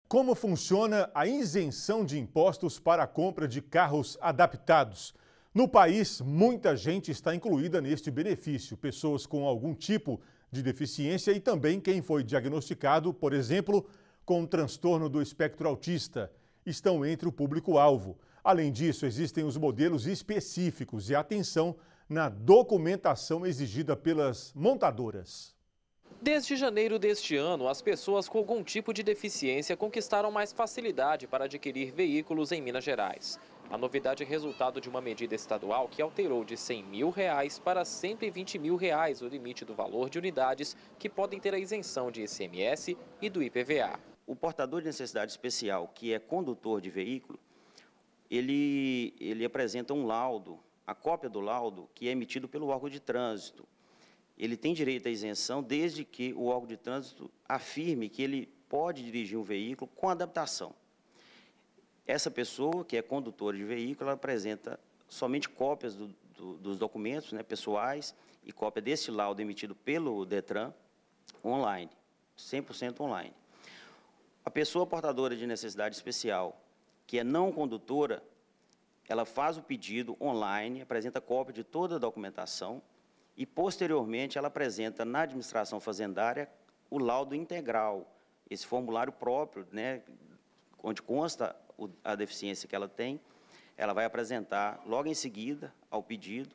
Como funciona a isenção de impostos para a compra de carros adaptados? No país, muita gente está incluída neste benefício. Pessoas com algum tipo de deficiência e também quem foi diagnosticado, por exemplo, com transtorno do espectro autista, estão entre o público-alvo. Além disso, existem os modelos específicos e atenção na documentação exigida pelas montadoras. Desde janeiro deste ano, as pessoas com algum tipo de deficiência conquistaram mais facilidade para adquirir veículos em Minas Gerais. A novidade é resultado de uma medida estadual que alterou de R$ 100 mil para R$ 120 mil o limite do valor de unidades que podem ter a isenção de ICMS e do IPVA. O portador de necessidade especial, que é condutor de veículo, ele apresenta um laudo, a cópia do laudo, que é emitido pelo órgão de trânsito. Ele tem direito à isenção desde que o órgão de trânsito afirme que ele pode dirigir um veículo com adaptação. Essa pessoa, que é condutora de veículo, ela apresenta somente cópias dos documentos, né, pessoais e cópia desse laudo emitido pelo Detran online, 100% online. A pessoa portadora de necessidade especial, que é não condutora, ela faz o pedido online, apresenta cópia de toda a documentação e, posteriormente, ela apresenta na administração fazendária o laudo integral, esse formulário próprio, né, onde consta a deficiência que ela tem. Ela vai apresentar, logo em seguida, ao pedido,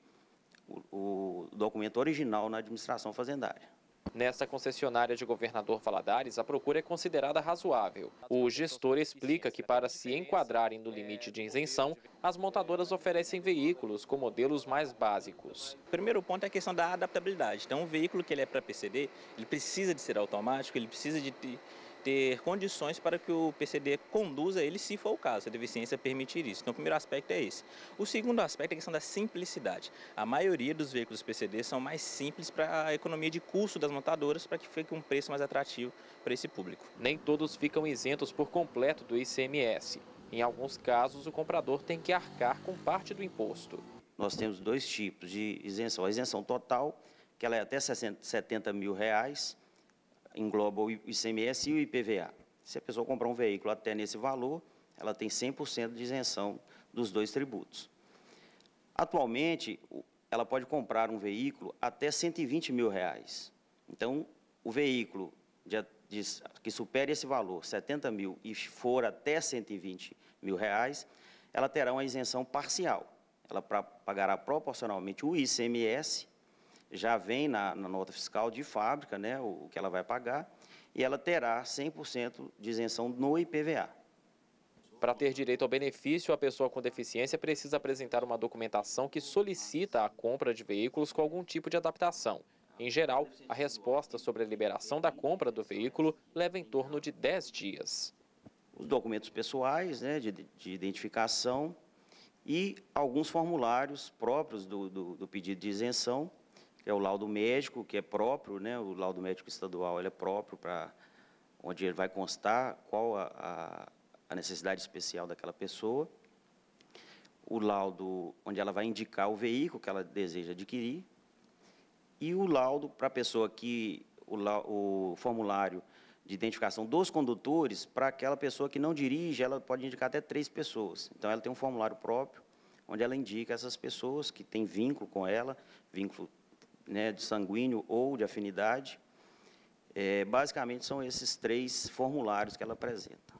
o documento original na administração fazendária. Nesta concessionária de Governador Valadares, a procura é considerada razoável. O gestor explica que, para se enquadrarem no limite de isenção, as montadoras oferecem veículos com modelos mais básicos. O primeiro ponto é a questão da adaptabilidade. Então, um veículo que ele é para PCD, ele precisa de ser automático, ele precisa de ter condições para que o PCD conduza ele, se for o caso, se a deficiência permitir isso. Então, o primeiro aspecto é esse. O segundo aspecto é a questão da simplicidade. A maioria dos veículos PCD são mais simples para a economia de custo das montadoras, para que fique um preço mais atrativo para esse público. Nem todos ficam isentos por completo do ICMS. Em alguns casos, o comprador tem que arcar com parte do imposto. Nós temos dois tipos de isenção. A isenção total, que ela é até R$ 70 mil, engloba o ICMS e o IPVA. Se a pessoa comprar um veículo até nesse valor, ela tem 100% de isenção dos dois tributos. Atualmente, ela pode comprar um veículo até R$ 120 mil. Então, o veículo que supere esse valor, 70 mil, e for até R$ 120 mil, ela terá uma isenção parcial. Ela pagará proporcionalmente o ICMS, já vem na nota fiscal de fábrica, né, o que ela vai pagar, e ela terá 100% de isenção no IPVA. Para ter direito ao benefício, a pessoa com deficiência precisa apresentar uma documentação que solicita a compra de veículos com algum tipo de adaptação. Em geral, a resposta sobre a liberação da compra do veículo leva em torno de 10 dias. Os documentos pessoais, né, de identificação e alguns formulários próprios do pedido de isenção, que é o laudo médico, que é próprio, né, o laudo médico estadual ele é próprio para onde ele vai constar qual a necessidade especial daquela pessoa, o laudo onde ela vai indicar o veículo que ela deseja adquirir, e o laudo para a pessoa que, o formulário de identificação dos condutores, para aquela pessoa que não dirige, ela pode indicar até 3 pessoas. Então, ela tem um formulário próprio, onde ela indica essas pessoas que têm vínculo com ela, vínculo, né, de sanguíneo ou de afinidade. Basicamente, são esses 3 formulários que ela apresenta.